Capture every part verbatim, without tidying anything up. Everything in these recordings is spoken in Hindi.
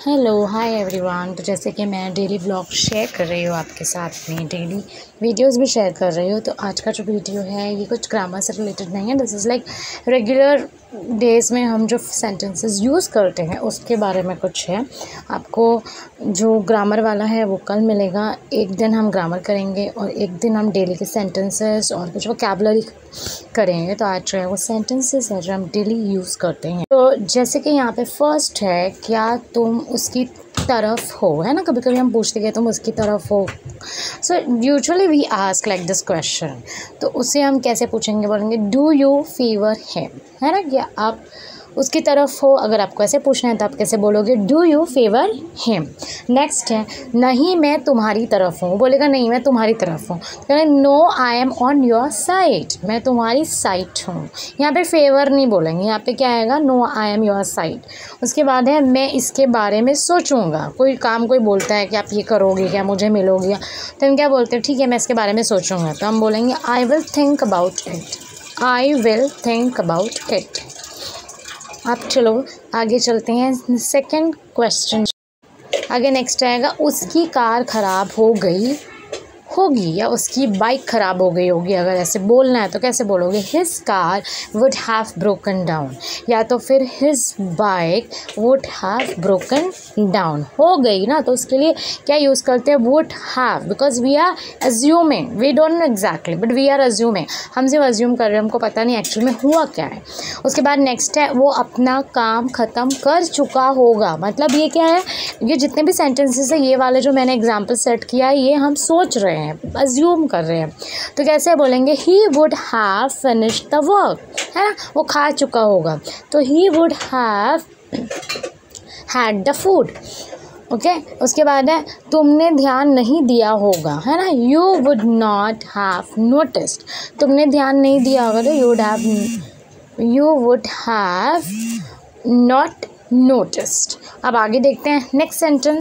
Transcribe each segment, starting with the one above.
Hello hi everyone. तो जैसे कि मैं डेली व्लॉग शेयर कर रही हूँ आपके साथ में, डेली वीडियोस भी शेयर कर रही हूँ। तो आज का जो वीडियो है ये कुछ ग्रामर से रिलेटेड नहीं है। This is like regular days में हम जो सेंटेंसेस यूज़ करते हैं उसके बारे में कुछ है। आपको जो ग्रामर वाला है वो कल मिलेगा। एक दिन हम ग्रामर करेंगे और एक दिन हम डेली के सेंटेंसेस और कुछ वोकैबुलरी करेंगे। तो आज जो है वो सेंटेंसेस है जो हम डेली यूज़ करते हैं। तो जैसे कि यहाँ पे फर्स्ट है, क्या तुम उसकी तरफ हो, है ना। कभी कभी हम पूछते हैं तुम उसकी तरफ हो। So usually we ask like this question. तो उसे हम कैसे पूछेंगे, बोलेंगे डू यू फेवर हिम, है ना। क्या आप उसकी तरफ हो। अगर आपको ऐसे पूछना है तो आप कैसे बोलोगे, do you favour him. Next है, नहीं मैं तुम्हारी तरफ हूँ। बोलेगा नहीं मैं तुम्हारी तरफ हूँ। तो no I am on your side, मैं तुम्हारी साइड हूँ। यहाँ पे फेवर नहीं बोलेंगे, यहाँ पे क्या आएगा, no I am your side. उसके बाद है, मैं इसके बारे में सोचूंगा। कोई काम कोई बोलता है कि आप ये करोगे क्या, मुझे मिलोगे, तो हम क्या बोलते हैं, ठीक है मैं इसके बारे में सोचूंगा। तो हम बोलेंगे I will think about it, I will think about it. आप चलो आगे चलते हैं। सेकंड क्वेश्चन आगे नेक्स्ट आएगा, उसकी कार ख़राब हो गई होगी या उसकी बाइक ख़राब हो गई होगी। अगर ऐसे बोलना है तो कैसे बोलोगे, his car would have broken down, या तो फिर his bike would have broken down. हो गई ना तो उसके लिए क्या यूज़ करते हैं, would have, because we are assuming, we don't know exactly but we are assuming. हम सिर्फ अज्यूम कर रहे हैं, हमको पता नहीं एक्चुअल में हुआ क्या है। उसके बाद नेक्स्ट है, वो अपना काम ख़त्म कर चुका होगा। मतलब ये क्या है, ये जितने भी सेंटेंसेस है ये वाले जो मैंने एग्जाम्पल सेट किया है ये हम सोच रहे हैं, अज्यूम कर रहे हैं। तो कैसे बोलेंगे, he would have finished the work, है ना, वो खा चुका होगा। तो he would have had the food. Okay उसके बाद है, तुमने ध्यान नहीं दिया होगा, है ना, you would not have noticed. तुमने ध्यान नहीं दिया होगा तो you would have you would have not noticed. अब आगे देखते हैं नेक्स्ट सेंटेंस।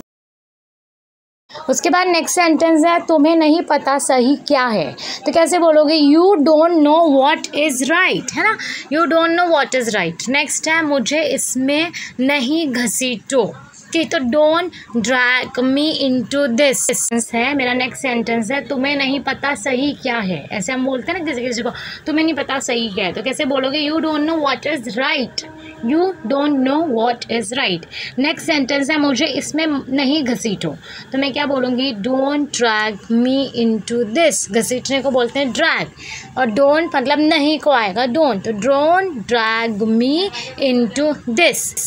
उसके बाद नेक्स्ट सेंटेंस है, तुम्हें नहीं पता सही क्या है। तो कैसे बोलोगे, you don't know what is right, है ना, you don't know what is right. Next है, मुझे इसमें नहीं घसीटो। कि तो don't drag me into this है मेरा नेक्स्ट सेंटेंस है, तुम्हें नहीं पता सही क्या है। ऐसे हम बोलते हैं ना किसी किसी को, तुम्हें नहीं पता सही क्या है। तो कैसे बोलोगे, you don't know what is right, you don't know what is right. Next sentence है, मुझे इसमें नहीं घसीटो। तो मैं क्या बोलूँगी, don't drag me into this. घसीटने को बोलते हैं ड्रैग, और डोंट मतलब नहीं को आएगा डोंट। तो don't drag me into this.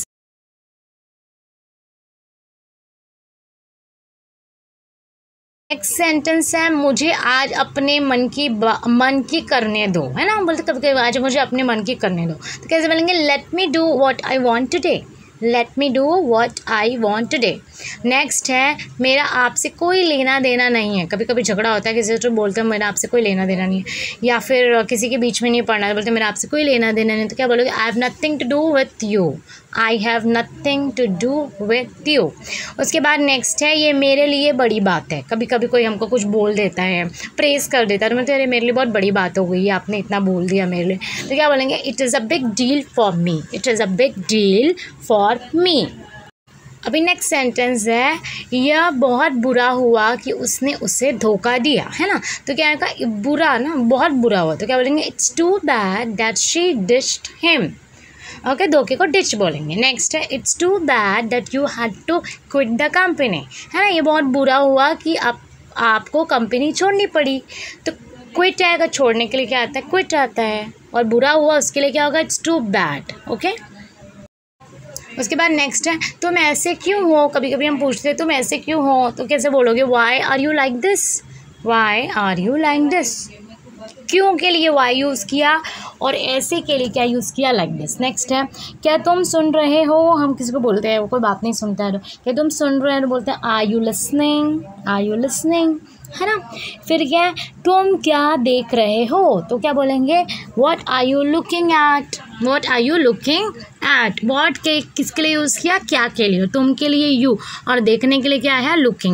Next sentence है, मुझे आज अपने मन की मन की करने दो, है ना। हम बोलते कभी कभी आज मुझे अपने मन की करने दो। तो कैसे बोलेंगे, let me do what I want today, let me do what I want today. Next है, मेरा आपसे कोई लेना देना नहीं है। कभी कभी झगड़ा होता है, किसी से बोलते हैं मेरा आपसे कोई लेना देना नहीं है, या फिर किसी के बीच में नहीं पड़ना है, बोलते हैं मेरा आपसे कोई लेना देना नहीं। तो क्या बोलोगे, I have nothing to do with you, I have nothing to do with you. उसके बाद नेक्स्ट है, ये मेरे लिए बड़ी बात है। कभी कभी कोई हमको कुछ बोल देता है, प्रेस कर देता है, तो मतलब अरे मेरे लिए बहुत बड़ी बात हो गई है, आपने इतना बोल दिया मेरे लिए। तो क्या बोलेंगे, it is a big deal for me, it is a big deal for me. अभी नेक्स्ट सेंटेंस है, यह बहुत बुरा हुआ कि उसने उसे धोखा दिया, है ना। तो क्या है, बुरा ना, बहुत बुरा हुआ। तो क्या बोलेंगे, it's too bad that she dished him. Okay धोखे को डिच बोलेंगे। नेक्स्ट है, it's too bad that you had to quit the company, है ना, ये बहुत बुरा हुआ कि आप आपको कंपनी छोड़नी पड़ी। तो क्विट आएगा, छोड़ने के लिए क्या आता है, क्विट आता है, और बुरा हुआ उसके लिए क्या होगा, इट्स टू बैड। ओके उसके बाद नेक्स्ट है, तुम ऐसे क्यों हो। कभी कभी हम पूछते हैं तुम ऐसे क्यों हो, तो कैसे बोलोगे, why are you like this, why are you like this. क्यों के लिए वाई यूज़ किया, और ऐसे के लिए क्या यूज़ किया, लाइक दिस। नेक्स्ट है, क्या तुम सुन रहे हो। हम किसी को बोलते हैं वो कोई बात नहीं सुनता है, तो क्या तुम सुन रहे हो, तो बोलते हैं are you listening, are you listening, है ना। फिर क्या है, तुम क्या देख रहे हो। तो क्या बोलेंगे, what are you looking at, what are you looking at. What के किसके लिए यूज़ किया, क्या के लिए, तुम के लिए यू, और देखने के लिए क्या है, लुकिंग एट।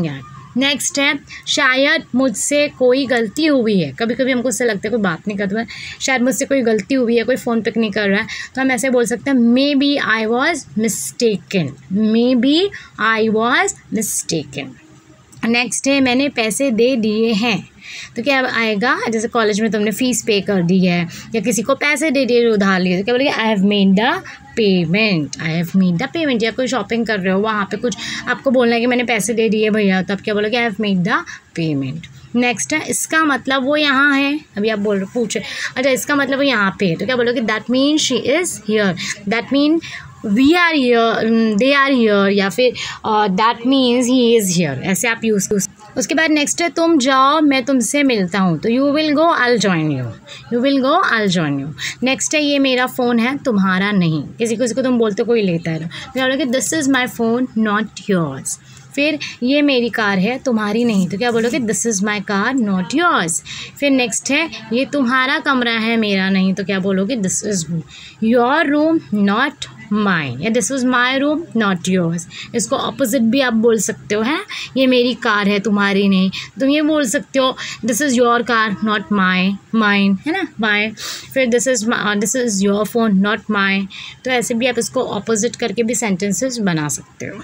नेक्स्ट है शायद मुझसे कोई गलती हुई है। कभी कभी हमको उससे लगता है कोई बात नहीं करता है, शायद मुझसे कोई गलती हुई है, कोई फ़ोन पिक नहीं कर रहा है, तो हम ऐसे बोल सकते हैं maybe I was mistaken, maybe I was mistaken. Next है मैंने पैसे दे दिए हैं। तो क्या आएगा, जैसे कॉलेज में तुमने फ़ीस पे कर दी है या किसी को पैसे दे दिए उधार लिए, तो क्या बोलोगे I have made the payment, I have made the payment. या कोई शॉपिंग कर रहे हो, वहाँ पे कुछ आपको बोलना है कि मैंने पैसे दे दिए भैया, तो आप क्या बोलोगे I have made the payment. Next है इसका मतलब वो यहाँ है। अभी आप बोल रहे पूछे अच्छा इसका मतलब वो यहाँ पे है, तो क्या बोलोगे that mean she is here, that mean we are here, they are here, या फिर that means he is here, ऐसे आप यूज़। उसके बाद नेक्स्ट है तुम जाओ मैं तुमसे मिलता हूँ, तो you will go I join you, you will go I join you. Next है ये मेरा फ़ोन है तुम्हारा नहीं, किसी किसी को तुम बोलते कोई लेता है, तो बोलोगे this is my phone not yours. फिर ये मेरी कार है तुम्हारी नहीं, तो क्या बोलोगे this is my car not yours. फिर नेक्स्ट है ये तुम्हारा कमरा है मेरा नहीं, तो क्या बोलोगे this is your room not mine, या this is my room not yours. इसको अपोजिट भी आप बोल सकते हो, हैं ये मेरी कार है तुम्हारी नहीं, तुम ये बोल सकते हो this is your car not my mine, है ना माई। फिर this is this is your phone not my, तो ऐसे भी आप इसको अपोजिट करके भी सेंटेंसेस बना सकते हो।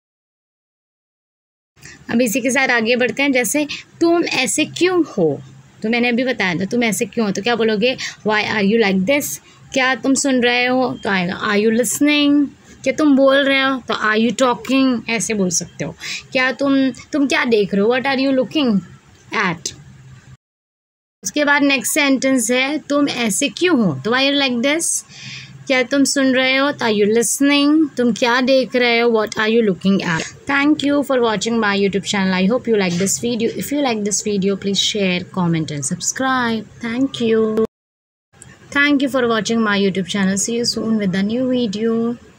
अब इसी के साथ आगे बढ़ते हैं। जैसे तुम ऐसे क्यों हो, तो मैंने अभी बताया था तुम ऐसे क्यों हो, तो क्या बोलोगे why are you like this. क्या तुम सुन रहे हो, तो आएगा आर यू लिसनिंग। क्या तुम बोल रहे हो, तो आर यू टॉकिंग, ऐसे बोल सकते हो। क्या तुम तुम क्या देख रहे हो, what are you looking at. उसके बाद नेक्स्ट सेंटेंस है तुम ऐसे क्यों हो, तो वाई आर लाइक दिस। क्या तुम सुन रहे हो, तो आर यू लिसनिंग। तुम क्या देख रहे हो, what are you looking at. Thank you for watching my YouTube channel. I hope you like this video. If you like this video, please share, comment and subscribe. Thank you. Thank you for watching my YouTube channel. See you soon with a new video.